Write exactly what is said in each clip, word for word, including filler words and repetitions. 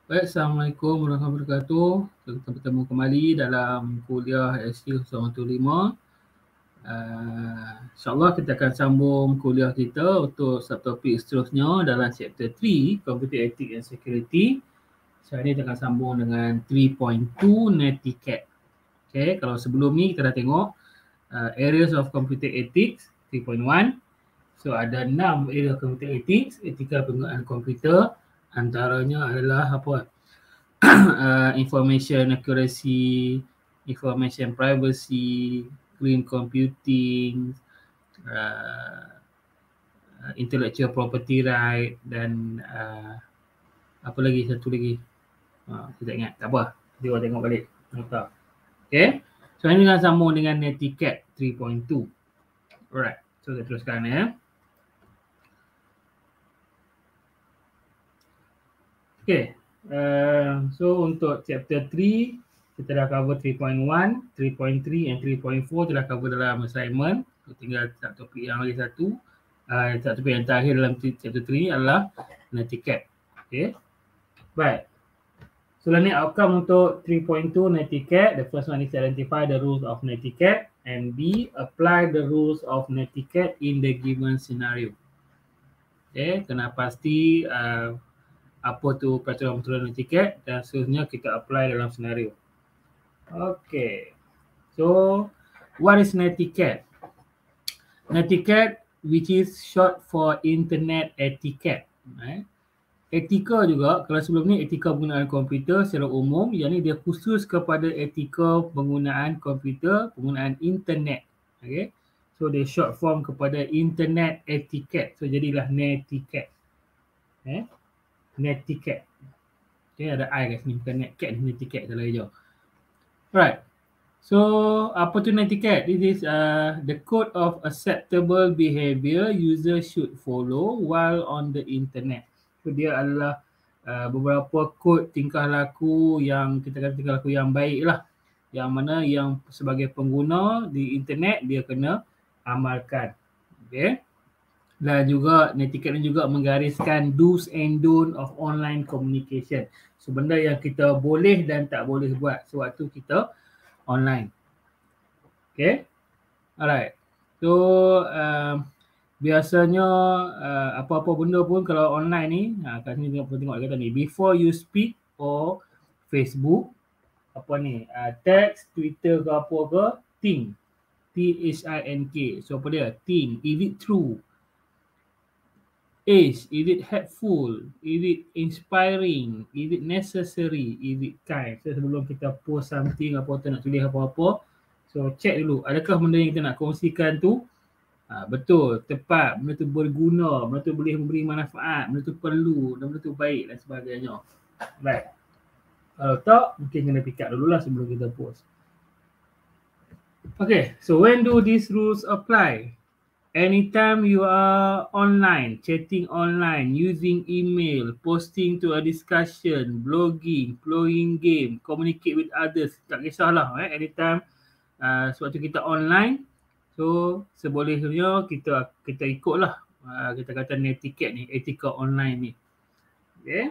Baik, Assalamualaikum warahmatullahi wabarakatuh. Kita bertemu kembali dalam kuliah S Q seratus lima. Uh, InsyaAllah kita akan sambung kuliah kita untuk subtopik seterusnya dalam chapter tiga, Computer Ethics and Security. Sekarang ni kita akan sambung dengan tiga titik dua, Netiquette. Okay, kalau sebelum ni kita dah tengok uh, Areas of Computer Ethics tiga titik satu. So ada enam area computer ethics, etika penggunaan komputer. Antaranya adalah apa? uh, information accuracy, information privacy, green computing, uh, intellectual property right dan uh, apa lagi satu lagi. Uh, saya tak ingat, tak apa. Kita tengok balik. Okay. So ini kita sambung dengan Netiquette tiga titik dua. Alright. So kita teruskan ya. Okay, uh, so untuk chapter tiga, kita dah cover tiga titik satu, tiga titik tiga and tiga titik empat kita dah cover dalam assignment. Tinggal satu topik yang lagi satu. Uh, satu topik yang terakhir dalam chapter tiga adalah Netiquette. Okay, baik. So ni outcome untuk tiga titik dua Netiquette. The first one is identify the rules of Netiquette and B, apply the rules of Netiquette in the given scenario. Okay, kena pasti uh, apa tu peraturan-peraturan Netiquette dan seterusnya kita apply dalam senario. Okay. So, what is Netiquette? Netiquette, which is short for Internet Etiquette. Eh? Etika juga, kalau sebelum ni etika penggunaan komputer secara umum, yang ni dia khusus kepada etika penggunaan komputer, penggunaan internet. Okay. So, dia short form kepada Internet Etiquette. So, jadilah Netiquette. Eh? Netiquette. Okay, ada I kat sini. Bukan Netcat, Netiquette salah hijau. Alright. So, apa tu Netiquette? This is uh, the code of acceptable behavior user should follow while on the internet. So, dia adalah uh, beberapa kod tingkah laku yang kita kata tingkah laku yang baik lah. Yang mana yang sebagai pengguna di internet dia kena amalkan. Okay. Dan juga Netiquette ni juga menggariskan do's and don't of online communication. So benda yang kita boleh dan tak boleh buat sewaktu kita online. Okay. Alright. So um, biasanya uh, apa-apa benda pun kalau online ni, ha, kat sini tengok, tengok kata ni, before you speak or Facebook, apa ni, uh, text, Twitter ke apa ke, think. T H I N K. So apa dia? Think. Is it true? Is, is it helpful? Is it inspiring? Is it necessary? Is it kind? So sebelum kita post something, apa tu nak tulis apa-apa, so check dulu, adakah benda yang kita nak kongsikan tu ha, betul, tepat, benda tu berguna, benda tu boleh memberi manfaat, benda tu perlu, dan benda tu baik dan sebagainya. Right. Kalau tak, mungkin kena pick up dululah sebelum kita post. Okay, so when do these rules apply? Anytime you are online, chatting online, using email, posting to a discussion, blogging, playing game, communicate with others, tak kisahlah. Eh? Anytime uh, sewaktu kita online, so sebolehnya kita kita ikutlah. Uh, kita kata Netiquette ni, etika online ni. Okay.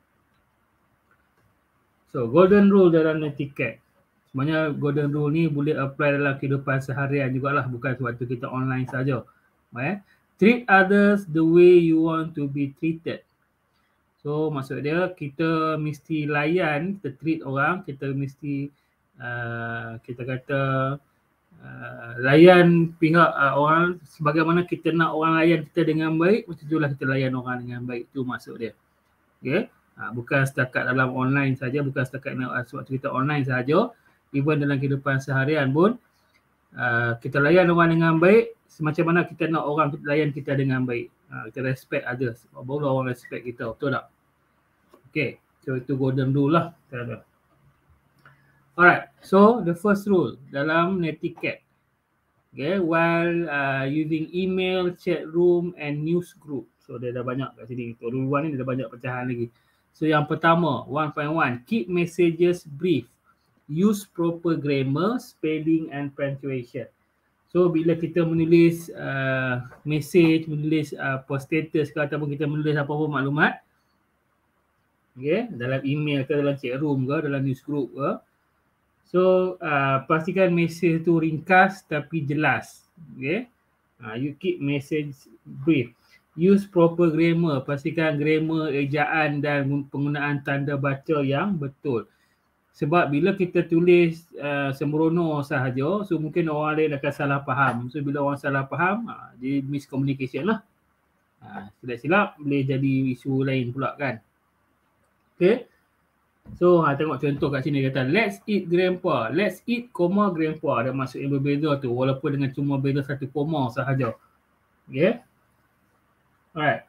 So golden rule dalam Netiquette. Sebenarnya golden rule ni boleh apply dalam kehidupan seharian jugalah, bukan sewaktu kita online saja. Eh? Treat others the way you want to be treated. So maksud dia kita mesti layan, kita treat orang, kita mesti uh, kita kata uh, layan pihak uh, orang sebagaimana kita nak orang layan kita dengan baik, macam itulah kita layan orang dengan baik. Itu maksud dia. Okay? Uh, bukan setakat dalam online saja, bukan setakat uh, sewaktu kita online saja. Even dalam kehidupan seharian pun uh, kita layan orang dengan baik semacam mana kita nak orang layan kita dengan baik. Uh, kita respect others. Baru orang respect kita. Betul tak? Okay. So itu golden rule lah. Alright. So the first rule dalam Netiquette. Okay. While uh, using email, chat room and news group. So dia dah banyak kat sini. Untuk rule one ni dia dah banyak pecahan lagi. So yang pertama, one point one. Keep messages brief. Use proper grammar, spelling and punctuation. So bila kita menulis uh, message, menulis uh, post status ke ataupun kita menulis apa-apa maklumat, Okay, dalam email ke, dalam chat room ke, dalam news group ke. So uh, pastikan mesej tu ringkas tapi jelas. Okay, uh, you keep message brief. Use proper grammar, pastikan grammar, ejaan dan penggunaan tanda baca yang betul. Sebab bila kita tulis uh, sembrono sahaja, so mungkin orang lain akan salah faham. So bila orang salah faham, uh, dia miscommunication lah. Uh, silap-silap boleh jadi isu lain pula kan. Okay. So ha, tengok contoh kat sini kata let's eat grandpa. Let's eat, koma grandpa. Ada maksud yang berbeza tu walaupun dengan cuma beza satu koma sahaja. Okay. Alright.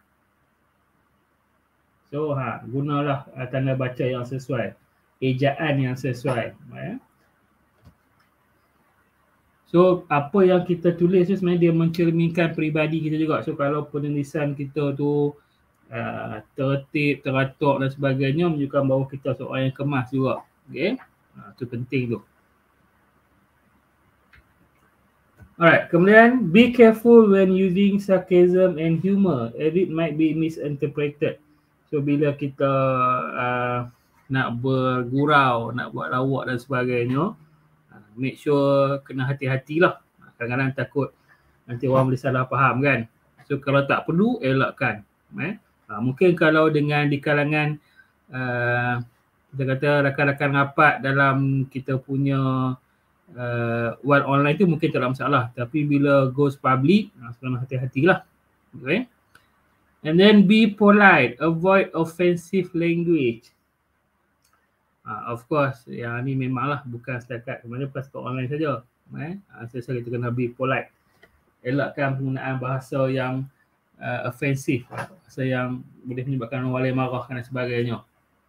So ha, gunalah uh, tanda baca yang sesuai. Ejaan yang sesuai. Eh? So apa yang kita tulis tu sebenarnya dia mencerminkan peribadi kita juga. So kalau penulisan kita tu uh, tertib, teratur dan sebagainya menunjukkan bahawa kita seorang yang kemas juga. Okay. Uh, itu penting tu. Alright, kemudian be careful when using sarcasm and humor as it might be misinterpreted. So bila kita uh, nak bergurau, nak buat lawak dan sebagainya, uh, make sure kena hati-hatilah. Kadang-kadang takut nanti orang boleh salah faham kan. So kalau tak perlu, elakkan. Eh? Uh, mungkin kalau dengan di kalangan uh, kita kata rakan-rakan rapat dalam kita punya Uh, while online tu mungkin tak ada masalah, tapi bila goes public, uh, kena hati-hatilah. Okay. And then be polite, avoid offensive language. Uh, of course, yang ni memanglah bukan setakat mana pas kat online saja. Eh, uh, so kita kena be polite. Elakkan penggunaan bahasa yang uh, offensive, bahasa yang boleh menyebabkan orang lain marah dan sebagainya.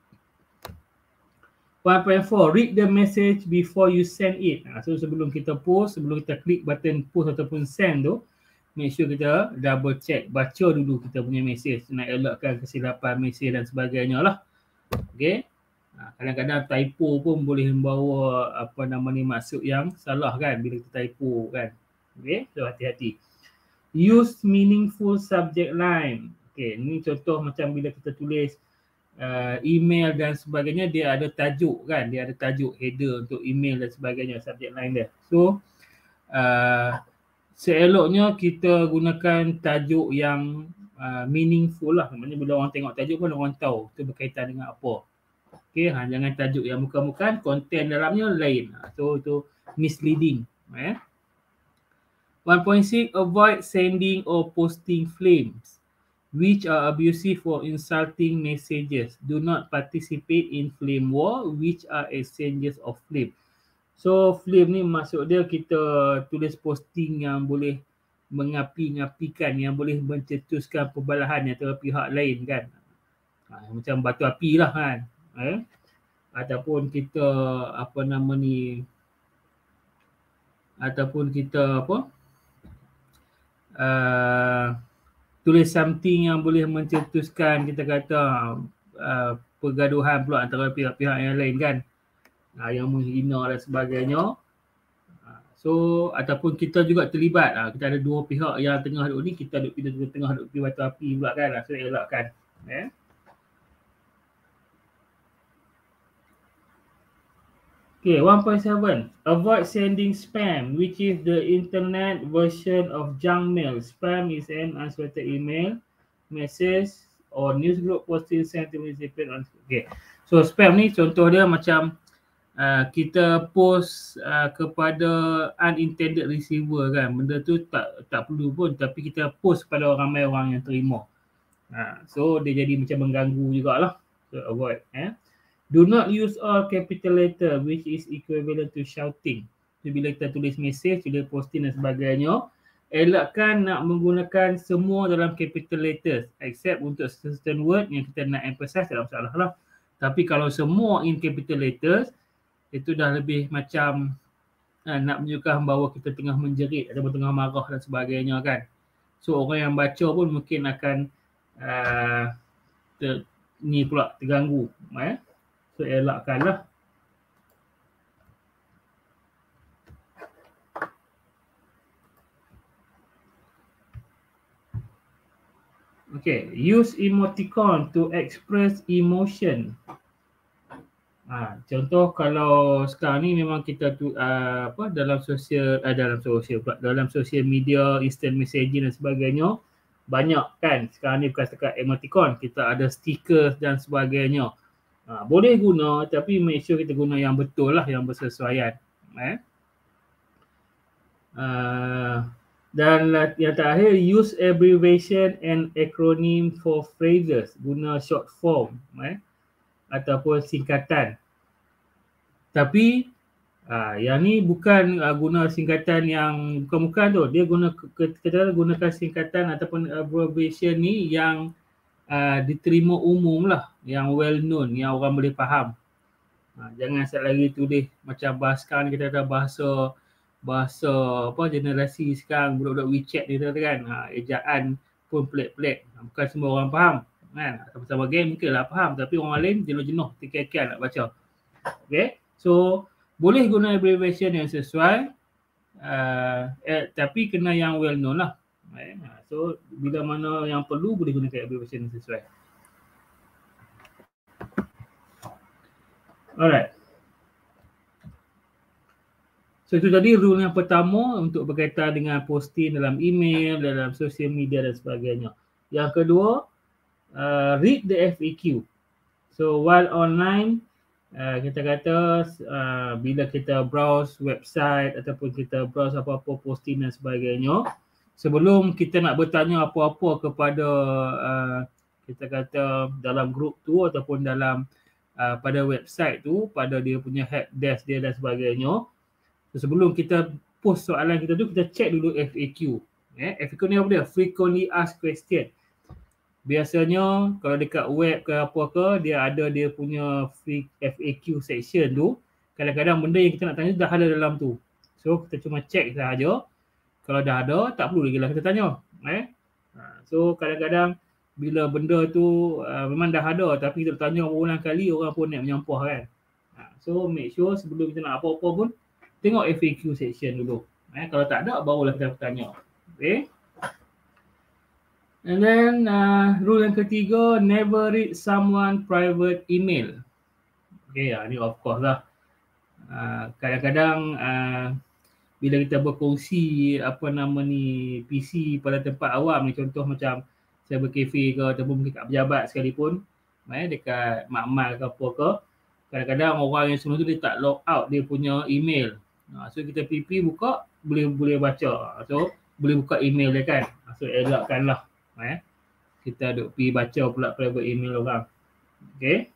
one point four, read the message before you send it. So sebelum kita post, sebelum kita klik button post ataupun send tu, make sure kita double check, baca dulu kita punya message. Nak elakkan kesilapan message dan sebagainya lah. Okay. Kadang-kadang typo pun boleh membawa apa nama ni maksud yang salah kan bila kita typo kan. Okay. So hati-hati. Use meaningful subject line. Okay. Ni contoh macam bila kita tulis Uh, email dan sebagainya, dia ada tajuk kan, dia ada tajuk header untuk email dan sebagainya, subject line dia. So uh, seeloknya kita gunakan tajuk yang uh, meaningful lah. Maksudnya bila orang tengok tajuk pun orang tahu itu berkaitan dengan apa. Okay, ha, jangan tajuk yang bukan-bukan, konten dalamnya lain. So itu misleading. Eh? one point six, avoid sending or posting flames which are abusive or insulting messages. Do not participate in flame war, which are exchanges of flame. So flame ni maksud dia kita tulis posting yang boleh mengapi-ngapikan, yang boleh mencetuskan perbalahan antara pihak lain kan. Ha, macam batu api lah kan. Eh? Ataupun kita apa nama ni, ataupun kita apa, uh, tulis something yang boleh mencetuskan kita kata uh, pergaduhan pula antara pihak-pihak yang lain kan, uh, yang menghina dan sebagainya. Uh, so ataupun kita juga terlibat, uh, kita ada dua pihak yang tengah duduk ni, kita duduk kita duduk tengah duduk di batu api pula kan, uh, so elakkan. Eh? Okay, one point seven. Avoid sending spam, which is the internet version of junk mail. Spam is an unsolicited email, message or news group posting sent to recipient on. Okay. So spam ni contoh dia macam uh, kita post uh, kepada unintended receiver kan. Benda tu tak tak perlu pun, tapi kita post kepada ramai orang yang terima. Uh, so dia jadi macam mengganggu jugalah. So avoid. Eh? Do not use all capital letter, which is equivalent to shouting. So, bila kita tulis message, tulis posting dan sebagainya, elakkan nak menggunakan semua dalam capital letters, except untuk certain word yang kita nak emphasize, tak ada masalah lah. Tapi kalau semua in capital letters, itu dah lebih macam uh, nak menunjukkan bahawa kita tengah menjerit ataupun tengah marah dan sebagainya kan. So orang yang baca pun mungkin akan uh, ter, ni pula terganggu. Eh? So elakkanlah. Okay, use emoticon to express emotion. Ha, contoh kalau sekarang ni memang kita tu uh, apa dalam sosial uh, dalam sosial dalam sosial media, instant messaging dan sebagainya, banyak kan sekarang ni bukan setakat emoticon, kita ada stiker dan sebagainya. Ha, boleh guna tapi make sure kita guna yang betul lah, yang bersesuaian. Eh? Uh, dan yang terakhir, use abbreviation and acronym for phrases. Guna short form eh? ataupun singkatan. Tapi uh, yang ni bukan uh, guna singkatan yang bukan-bukan tu. Dia guna kita gunakan singkatan ataupun abbreviation ni yang uh, diterima umum lah, yang well known, yang orang boleh faham. Uh, jangan sekali lagi tulis macam bahasa sekarang kita ada bahasa bahasa apa generasi sekarang budak-budak WeChat ni kan, ha, ejaan pun pelik-pelik, bukan semua orang faham kan. Sama-sama game mungkin lah faham tapi orang lain jenuh-jenuh tikai-tikai nak baca. Okay, so boleh guna abbreviation yang sesuai uh, eh, tapi kena yang well known lah. eh, so bila mana yang perlu boleh gunakan abbreviation yang sesuai. Alright. So itu tadi rule yang pertama untuk berkaitan dengan posting dalam email, dalam social media dan sebagainya. Yang kedua, uh, read the F A Q. So while online, uh, kita kata uh, bila kita browse website ataupun kita browse apa-apa posting dan sebagainya, sebelum kita nak bertanya apa-apa kepada uh, kita kata dalam group tu ataupun dalam uh, pada website tu, pada dia punya help desk dia dan sebagainya, so, sebelum kita post soalan kita tu, kita check dulu F A Q. Eh, F A Q ni apa dia? Frequently asked question. Biasanya kalau dekat web ke apa ke, dia ada dia punya free F A Q section tu. Kadang-kadang benda yang kita nak tanya dah ada dalam tu. So kita cuma check sahaja. Kalau dah ada, tak perlu lagi lah kita tanya. Eh? So kadang-kadang bila benda tu uh, memang dah ada tapi kita tanya berulang kali, orang pun nak menyampah kan. So make sure sebelum kita nak apa-apa pun, tengok F A Q section dulu. Eh, kalau tak ada, barulah kita bertanya. Okay. And then uh, rule yang ketiga, never read someone private email. Okay, uh, ni of course lah. Uh, kadang-kadang uh, bila kita berkongsi apa nama ni P C pada tempat awam ni, contoh macam saya berkafe ke ataupun mungkin kat pejabat sekalipun, eh, dekat makmal ke apa ke, kadang-kadang orang yang semua tu dia tak log out dia punya email. Ha, so kita P P buka, boleh boleh baca. So boleh buka email dia kan. So elakkanlah. Eh. Kita duk pergi baca pula private email orang. Okay.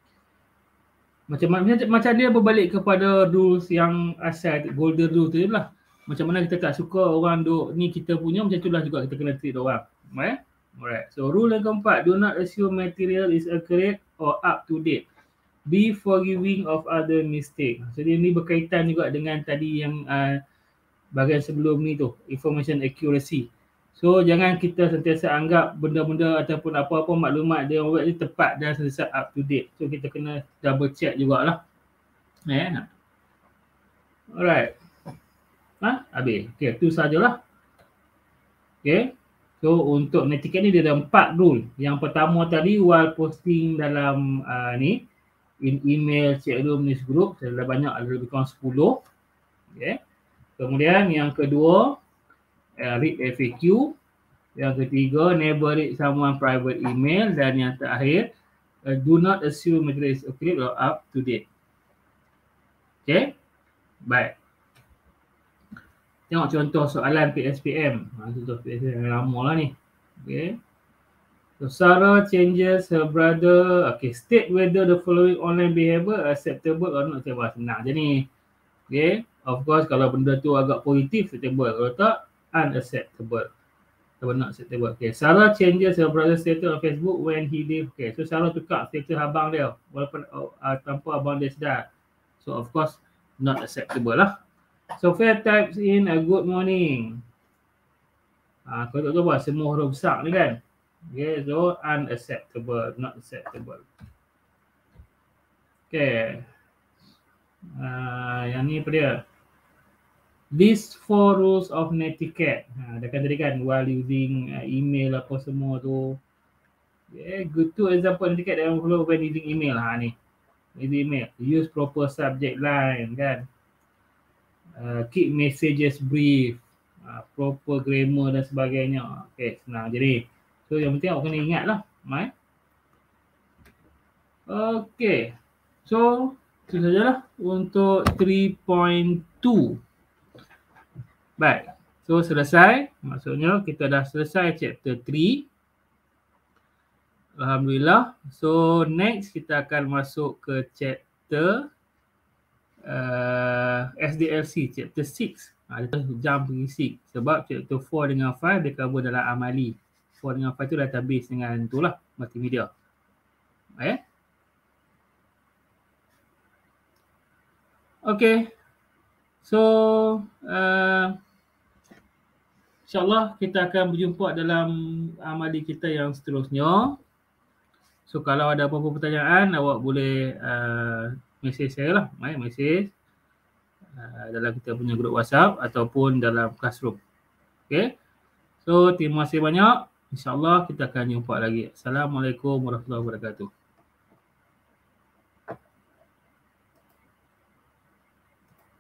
Macam mana macam dia berbalik kepada rules yang asal golden rule tu lah. Macam mana kita tak suka orang duk ni kita punya, macam itulah juga kita kena treat orang. Eh. Alright. So rule yang keempat, do not assume material is accurate or up to date. Be forgiving of other mistake. So dia ni berkaitan juga dengan tadi yang uh, bahagian sebelum ni tu, information accuracy. So jangan kita sentiasa anggap benda-benda ataupun apa-apa maklumat dia web ni tepat dan sentiasa up to date. So kita kena double check jugalah. Eh. Alright. Ha? Habis. Okay, tu sajalah. Okay. So untuk netiquette ni dia ada empat rule. Yang pertama tadi, while posting dalam uh, ni, in email, chat room, news group, dah banyak, ada lebih kurang sepuluh. Okay. Kemudian yang kedua, uh, read F A Q. Yang ketiga, never read someone private email. Dan yang terakhir, uh, do not assume material is accurate or up to date. Okay. Baik. Tengok contoh soalan P S P M. Ha, contoh P S P M yang lama lah ni. Okay. So Sarah changes her brother. Okay, state whether the following online behavior acceptable or not acceptable. Senang je ni. Okay, of course kalau benda tu agak positif, acceptable. Kalau tak, unacceptable. Atau not acceptable. Okay, Sarah changes her brother status on Facebook when he leave. Okay, so Sarah tukar status abang dia walaupun uh, tanpa abang dia sedar. So of course, not acceptable lah. Sophia types in a good morning. Ah, uh, kalau tak tahu apa, semua huruf besar ni kan. Okay, so unacceptable, not acceptable. Okay. Uh, yang ni apa dia? These four rules of netiquette. Ha, dah kan tadi kan, while using uh, email apa semua tu. Okay, good to example dekat dalam follow when using email ha ni. Using email, use proper subject line kan. Uh, keep messages brief, uh, proper grammar dan sebagainya. Okay, senang je ni. So yang penting awak kena ingat lah. Mai. Okay. So, itu sajalah untuk three point two. Baik. So, selesai. Maksudnya kita dah selesai chapter three. Alhamdulillah. So, next kita akan masuk ke chapter uh, S D L C, chapter six. Ha, kita jump pergi six. Sebab chapter four dengan five dia cover dalam amali. four dengan five tu database dengan tu lah, multimedia. Eh? Okay. So, uh, InsyaAllah kita akan berjumpa dalam amali kita yang seterusnya. So, kalau ada apa-apa pertanyaan, awak boleh uh, mesej saya lah. Eh, mesej uh, dalam kita punya grup WhatsApp ataupun dalam classroom. Okay. So, terima kasih banyak. InsyaAllah kita akan jumpa lagi. Assalamualaikum warahmatullahi wabarakatuh.